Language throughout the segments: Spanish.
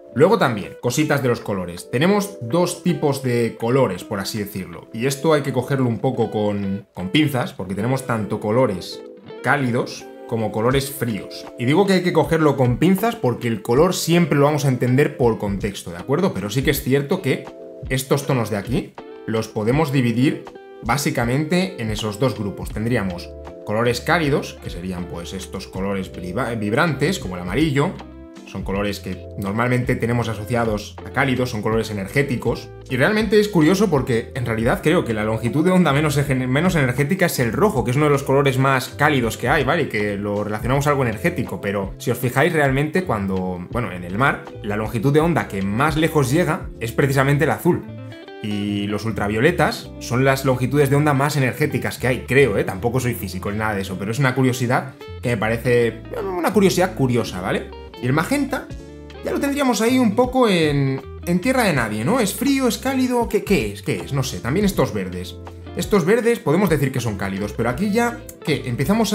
Luego también, cositas de los colores. Tenemos dos tipos de colores, por así decirlo. Y esto hay que cogerlo un poco con pinzas, porque tenemos tanto colores cálidos como colores fríos. Y digo que hay que cogerlo con pinzas porque el color siempre lo vamos a entender por contexto, ¿de acuerdo? Pero sí que es cierto que estos tonos de aquí los podemos dividir básicamente en esos dos grupos. Tendríamos colores cálidos, que serían pues estos colores vibrantes, como el amarillo. Son colores que normalmente tenemos asociados a cálidos, son colores energéticos. Y realmente es curioso porque en realidad creo que la longitud de onda menos energética es el rojo, que es uno de los colores más cálidos que hay, ¿vale? Y que lo relacionamos a algo energético, pero si os fijáis realmente en el mar, la longitud de onda que más lejos llega es precisamente el azul. Y los ultravioletas son las longitudes de onda más energéticas que hay, creo, ¿eh? Tampoco soy físico ni nada de eso, pero es una curiosidad que me parece una curiosidad curiosa, ¿vale? Y el magenta ya lo tendríamos ahí un poco en tierra de nadie, ¿no? ¿Es frío? ¿Es cálido? ¿Qué es? ¿Qué es? No sé. También estos verdes. Estos verdes podemos decir que son cálidos, pero aquí ya, ¿qué? Empezamos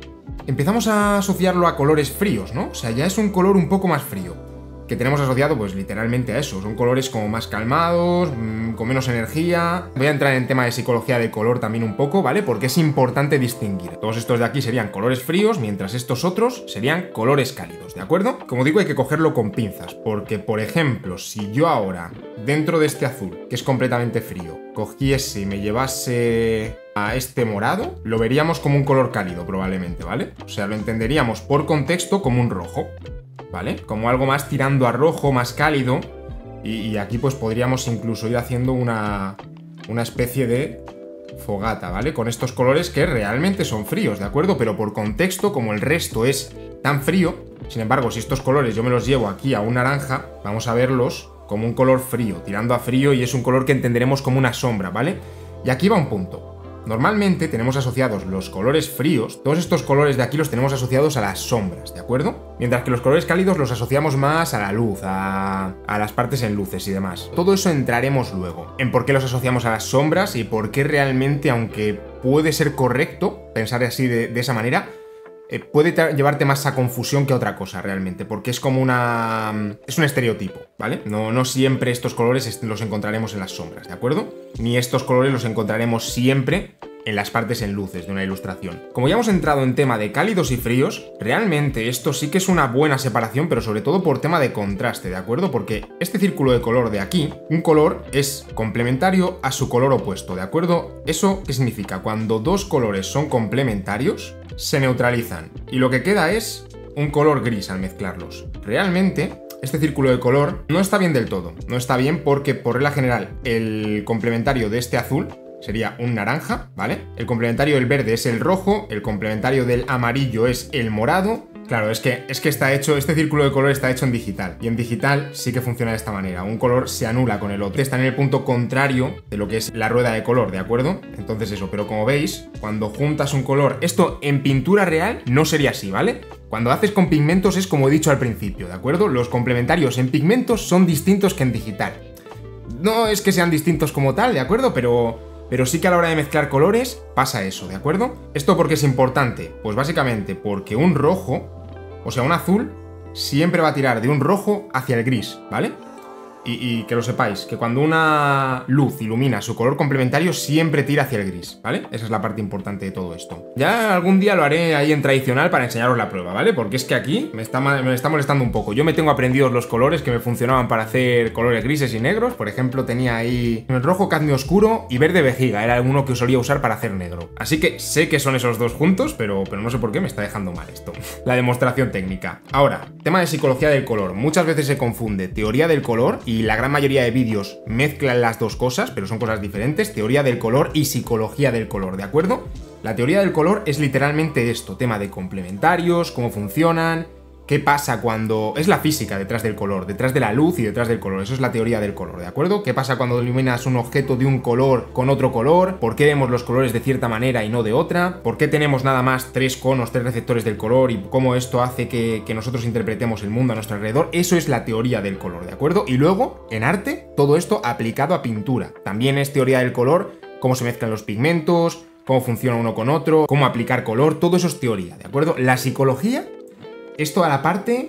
a asociarlo a colores fríos, ¿no? O sea, ya es un color un poco más frío, que tenemos asociado pues literalmente a eso. Son colores como más calmados, con menos energía. Voy a entrar en tema de psicología del color también un poco, ¿vale? Porque es importante distinguir. Todos estos de aquí serían colores fríos, mientras estos otros serían colores cálidos, ¿de acuerdo? Como digo, hay que cogerlo con pinzas, porque, por ejemplo, si yo ahora, dentro de este azul, que es completamente frío, cogiese y me llevase a este morado, lo veríamos como un color cálido probablemente, ¿vale? O sea, lo entenderíamos por contexto como un rojo, ¿vale? Como algo más tirando a rojo, más cálido. Y aquí pues podríamos incluso ir haciendo una especie de fogata, ¿vale? Con estos colores que realmente son fríos, ¿de acuerdo? Pero por contexto, como el resto es tan frío, sin embargo, si estos colores yo me los llevo aquí a un naranja, vamos a verlos como un color frío, tirando a frío, y es un color que entenderemos como una sombra, ¿vale? Y aquí va un punto. Normalmente tenemos asociados los colores fríos, todos estos colores de aquí los tenemos asociados a las sombras, ¿de acuerdo? Mientras que los colores cálidos los asociamos más a la luz, a las partes en luces y demás. Todo eso entraremos luego, en por qué los asociamos a las sombras y por qué realmente, aunque puede ser correcto pensar así de esa manera, puede llevarte más a confusión que a otra cosa realmente, porque es como es un estereotipo, ¿vale? No siempre estos colores los encontraremos en las sombras, ¿de acuerdo? Ni estos colores los encontraremos siempre en las partes en luces de una ilustración. Como ya hemos entrado en tema de cálidos y fríos, realmente esto sí que es una buena separación, pero sobre todo por tema de contraste, ¿de acuerdo? Porque este círculo de color de aquí, un color es complementario a su color opuesto, ¿de acuerdo? ¿Eso qué significa? Cuando dos colores son complementarios, se neutralizan, y lo que queda es un color gris al mezclarlos. Realmente, este círculo de color no está bien del todo. No está bien porque, por regla general, el complementario de este azul sería un naranja, ¿vale? El complementario del verde es el rojo, el complementario del amarillo es el morado. Claro, es que está hecho, este círculo de color está hecho en digital, y en digital sí que funciona de esta manera. Un color se anula con el otro. Está en el punto contrario de lo que es la rueda de color, ¿de acuerdo? Entonces eso, pero como veis, cuando juntas un color, esto en pintura real no sería así, ¿vale? Cuando haces con pigmentos es como he dicho al principio, ¿de acuerdo? Los complementarios en pigmentos son distintos que en digital. No es que sean distintos como tal, ¿de acuerdo? Pero sí que a la hora de mezclar colores pasa eso, ¿de acuerdo? ¿Esto por qué es importante? Pues básicamente porque un rojo, o sea, un azul, siempre va a tirar de un rojo hacia el gris, ¿vale? Y que lo sepáis, que cuando una luz ilumina su color complementario siempre tira hacia el gris, ¿vale? Esa es la parte importante de todo esto. Ya algún día lo haré ahí en tradicional para enseñaros la prueba, ¿vale? Porque es que aquí me está molestando un poco. Yo me tengo aprendidos los colores que me funcionaban para hacer colores grises y negros. Por ejemplo, tenía ahí el rojo cadmio oscuro y verde vejiga. Era uno que solía usar para hacer negro. Así que sé que son esos dos juntos, pero no sé por qué me está dejando mal esto. La demostración técnica. Ahora, tema de psicología del color. Muchas veces se confunde teoría del color, y la gran mayoría de vídeos mezclan las dos cosas, pero son cosas diferentes, teoría del color y psicología del color, ¿de acuerdo? La teoría del color es literalmente esto, tema de complementarios, cómo funcionan, qué pasa cuando... Es la física detrás del color, detrás de la luz y detrás del color, eso es la teoría del color, ¿de acuerdo? ¿Qué pasa cuando iluminas un objeto de un color con otro color? ¿Por qué vemos los colores de cierta manera y no de otra? ¿Por qué tenemos nada más 3 conos, 3 receptores del color, y cómo esto hace que nosotros interpretemos el mundo a nuestro alrededor? Eso es la teoría del color, ¿de acuerdo? Y luego, en arte, todo esto aplicado a pintura. También es teoría del color, cómo se mezclan los pigmentos, cómo funciona uno con otro, cómo aplicar color, todo eso es teoría, ¿de acuerdo? La psicología es toda la parte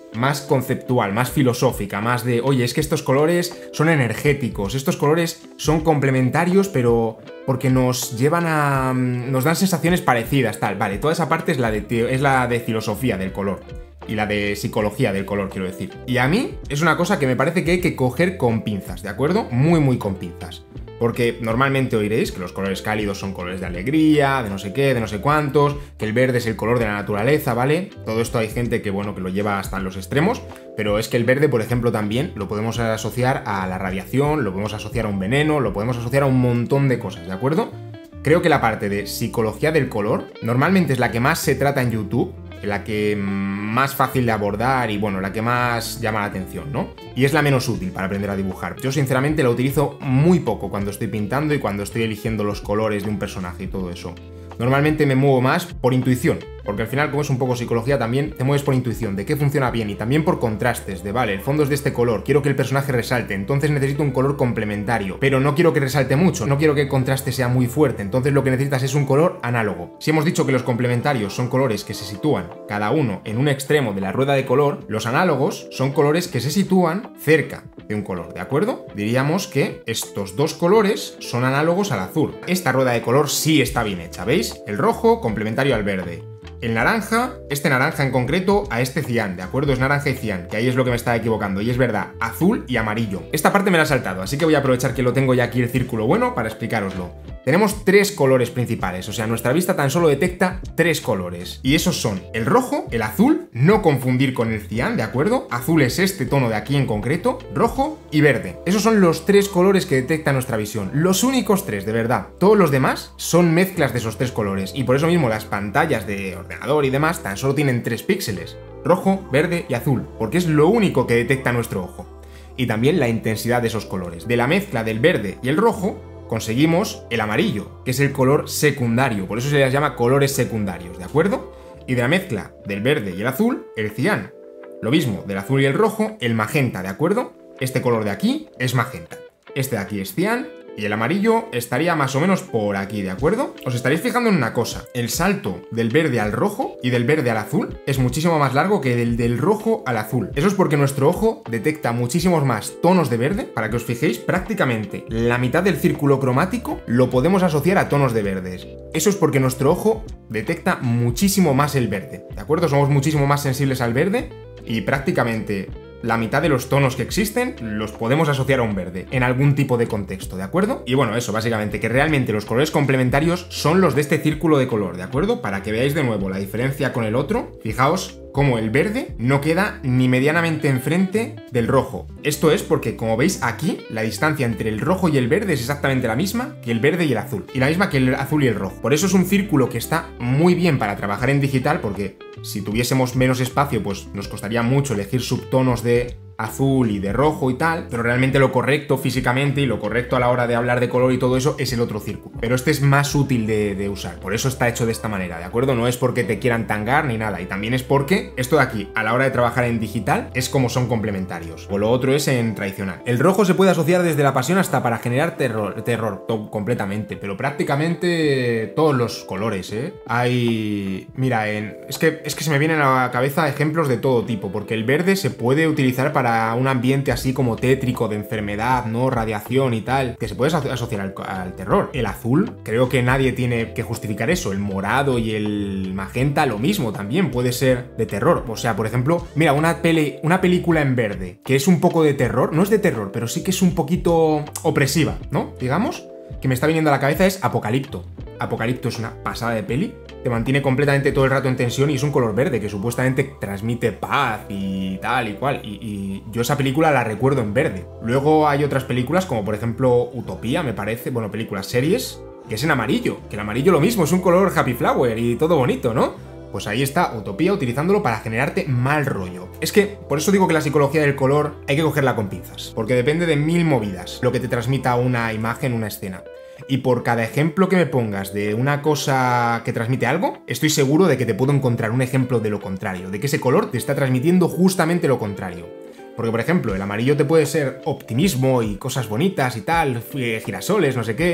más conceptual, más filosófica, más de, oye, es que estos colores son energéticos, estos colores son complementarios, pero porque nos llevan a... nos dan sensaciones parecidas, tal. Vale, toda esa parte es la de filosofía del color. Y la de psicología del color, quiero decir. Y a mí es una cosa que me parece que hay que coger con pinzas, ¿de acuerdo? Muy con pinzas. Porque normalmente oiréis que los colores cálidos son colores de alegría, de no sé qué, de no sé cuántos, que el verde es el color de la naturaleza, ¿vale? Todo esto hay gente que, bueno, que lo lleva hasta los extremos, pero es que el verde, por ejemplo, también lo podemos asociar a la radiación, lo podemos asociar a un veneno, lo podemos asociar a un montón de cosas, ¿de acuerdo? Creo que la parte de psicología del color normalmente es la que más se trata en YouTube, la que más fácil de abordar y, bueno, la que más llama la atención, ¿no? Y es la menos útil para aprender a dibujar. Yo, sinceramente, la utilizo muy poco cuando estoy pintando y cuando estoy eligiendo los colores de un personaje y todo eso. Normalmente me muevo más por intuición, porque al final, como es un poco psicología, también te mueves por intuición de qué funciona bien y también por contrastes, de vale, el fondo es de este color, quiero que el personaje resalte, entonces necesito un color complementario, pero no quiero que resalte mucho, no quiero que el contraste sea muy fuerte, entonces lo que necesitas es un color análogo. Si hemos dicho que los complementarios son colores que se sitúan cada uno en un extremo de la rueda de color, los análogos son colores que se sitúan cerca de un color, ¿de acuerdo? Diríamos que estos dos colores son análogos al azul. Esta rueda de color sí está bien hecha, ¿veis? El rojo complementario al verde. El naranja, este naranja en concreto, a este cian, ¿de acuerdo? Es naranja y cian, que ahí es lo que me estaba equivocando, y es verdad, azul y amarillo. Esta parte me la he saltado, así que voy a aprovechar que lo tengo ya aquí el círculo bueno para explicároslo. Tenemos tres colores principales, o sea, nuestra vista tan solo detecta tres colores. Y esos son el rojo, el azul, no confundir con el cian, ¿de acuerdo? Azul es este tono de aquí en concreto, rojo y verde. Esos son los tres colores que detecta nuestra visión. Los únicos tres, de verdad. Todos los demás son mezclas de esos tres colores. Y por eso mismo las pantallas de ordenador y demás tan solo tienen 3 píxeles. Rojo, verde y azul. Porque es lo único que detecta nuestro ojo. Y también la intensidad de esos colores. De la mezcla del verde y el rojo conseguimos el amarillo, que es el color secundario, por eso se les llama colores secundarios, ¿de acuerdo? Y de la mezcla del verde y el azul, el cian. Lo mismo, del azul y el rojo, el magenta, ¿de acuerdo? Este color de aquí es magenta, este de aquí es cian, y el amarillo estaría más o menos por aquí, ¿de acuerdo? Os estaréis fijando en una cosa, el salto del verde al rojo y del verde al azul es muchísimo más largo que del rojo al azul. Eso es porque nuestro ojo detecta muchísimos más tonos de verde. Para que os fijéis, prácticamente la mitad del círculo cromático lo podemos asociar a tonos de verdes. Eso es porque nuestro ojo detecta muchísimo más el verde, ¿de acuerdo? Somos muchísimo más sensibles al verde y prácticamente la mitad de los tonos que existen los podemos asociar a un verde, en algún tipo de contexto, ¿de acuerdo? Y bueno, eso, básicamente, que realmente los colores complementarios son los de este círculo de color, ¿de acuerdo? Para que veáis de nuevo la diferencia con el otro, fijaos cómo el verde no queda ni medianamente enfrente del rojo. Esto es porque, como veis aquí, la distancia entre el rojo y el verde es exactamente la misma que el verde y el azul, y la misma que el azul y el rojo. Por eso es un círculo que está muy bien para trabajar en digital, porque si tuviésemos menos espacio, pues nos costaría mucho elegir subtonos de azul y de rojo y tal, pero realmente lo correcto físicamente y lo correcto a la hora de hablar de color y todo eso es el otro círculo. Pero este es más útil de usar, por eso está hecho de esta manera, ¿de acuerdo? No es porque te quieran tangar ni nada, y también es porque esto de aquí, a la hora de trabajar en digital, es como son complementarios, o lo otro es en tradicional. El rojo se puede asociar desde la pasión hasta para generar terror completamente, pero prácticamente todos los colores, ¿eh? Hay... Mira, es que se me vienen a la cabeza ejemplos de todo tipo, porque el verde se puede utilizar para un ambiente así como tétrico, de enfermedad, ¿no? Radiación y tal, que se puede asociar al terror. El azul, creo que nadie tiene que justificar eso. El morado y el magenta, lo mismo, también puede ser de terror. O sea, por ejemplo, mira, una película en verde, que es un poco de terror, no es de terror, pero sí que es un poquito opresiva, ¿no? Digamos, que me está viniendo a la cabeza es Apocalipto. Apocalipto es una pasada de peli, te mantiene completamente todo el rato en tensión y es un color verde que supuestamente transmite paz y tal y cual, y yo esa película la recuerdo en verde. Luego hay otras películas como por ejemplo Utopía, me parece, bueno, películas, series, que es en amarillo, que el amarillo lo mismo, es un color happy flower y todo bonito, ¿no? Pues ahí está Utopía utilizándolo para generarte mal rollo. Es que, por eso digo que la psicología del color hay que cogerla con pinzas, porque depende de 1000 movidas lo que te transmita una imagen, una escena. Y por cada ejemplo que me pongas de una cosa que transmite algo, estoy seguro de que te puedo encontrar un ejemplo de lo contrario, de que ese color te está transmitiendo justamente lo contrario. Porque, por ejemplo, el amarillo te puede ser optimismo y cosas bonitas y tal, girasoles, no sé qué,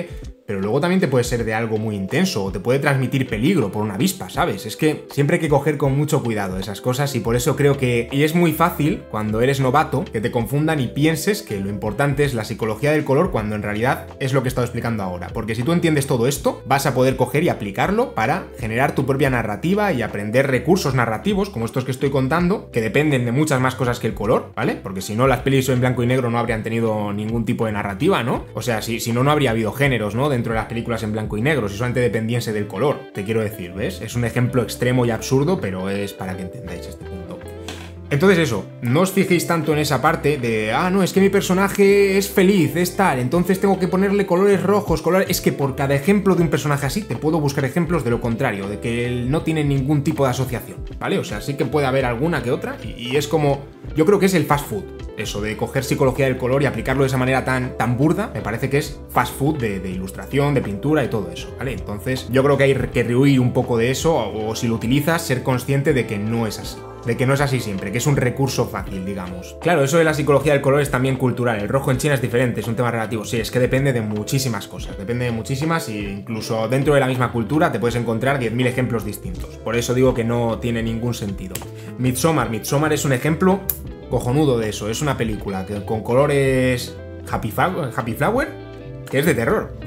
pero luego también te puede ser de algo muy intenso o te puede transmitir peligro por una avispa, ¿sabes? Es que siempre hay que coger con mucho cuidado esas cosas y por eso creo que... Y es muy fácil, cuando eres novato, que te confundan y pienses que lo importante es la psicología del color cuando en realidad es lo que he estado explicando ahora. Porque si tú entiendes todo esto, vas a poder coger y aplicarlo para generar tu propia narrativa y aprender recursos narrativos, como estos que estoy contando, que dependen de muchas más cosas que el color, ¿vale? Porque si no, las pelis en blanco y negro no habrían tenido ningún tipo de narrativa, ¿no? O sea, si no, no habría habido géneros, ¿no? Dentro de las películas en blanco y negro, si solamente dependiese del color, te quiero decir, ¿ves? Es un ejemplo extremo y absurdo, pero es para que entendáis este punto. Entonces eso, no os fijéis tanto en esa parte de, no, es que mi personaje es feliz, es tal, entonces tengo que ponerle colores rojos, colores... Es que por cada ejemplo de un personaje así te puedo buscar ejemplos de lo contrario, de que él no tiene ningún tipo de asociación, ¿vale? O sea, sí que puede haber alguna que otra y es como... Yo creo que es el fast food. Eso de coger psicología del color y aplicarlo de esa manera tan burda, me parece que es fast food de ilustración, de pintura y todo eso, ¿vale? Entonces yo creo que hay que rehuir un poco de eso, o si lo utilizas, ser consciente de que no es así. De que no es así siempre, que es un recurso fácil, digamos. Claro, eso de la psicología del color es también cultural. El rojo en China es diferente, es un tema relativo. Sí, es que depende de muchísimas cosas. Depende de muchísimas e incluso dentro de la misma cultura te puedes encontrar 10.000 ejemplos distintos. Por eso digo que no tiene ningún sentido. Midsommar es un ejemplo cojonudo de eso. Es una película que, con colores Happy Flower, que es de terror.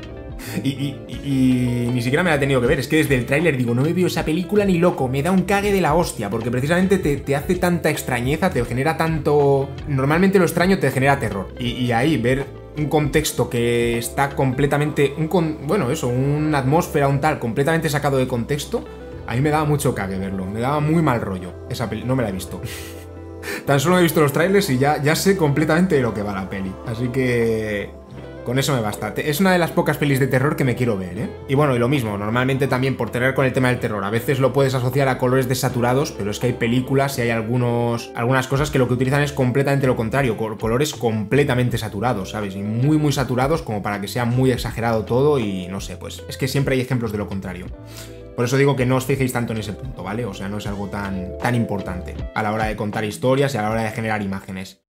Y ni siquiera me la he tenido que ver. Es que desde el tráiler digo, no me veo esa película ni loco. Me da un cague de la hostia. Porque precisamente te hace tanta extrañeza, te genera tanto... Normalmente lo extraño te genera terror. Y ahí ver un contexto que está completamente... una atmósfera, un tal, completamente sacado de contexto. A mí me daba mucho cague verlo. Me daba muy mal rollo. Esa peli no me la he visto. Tan solo he visto los trailers y ya sé completamente de lo que va la peli. Así que... con eso me basta. Es una de las pocas pelis de terror que me quiero ver, ¿eh? Y bueno, y lo mismo, normalmente también por tener con el tema del terror, a veces lo puedes asociar a colores desaturados, pero es que hay películas y hay algunas cosas que lo que utilizan es completamente lo contrario, colores completamente saturados, ¿sabes? Y muy muy saturados como para que sea muy exagerado todo y no sé, pues es que siempre hay ejemplos de lo contrario. Por eso digo que no os fijéis tanto en ese punto, ¿vale? O sea, no es algo tan importante a la hora de contar historias y a la hora de generar imágenes.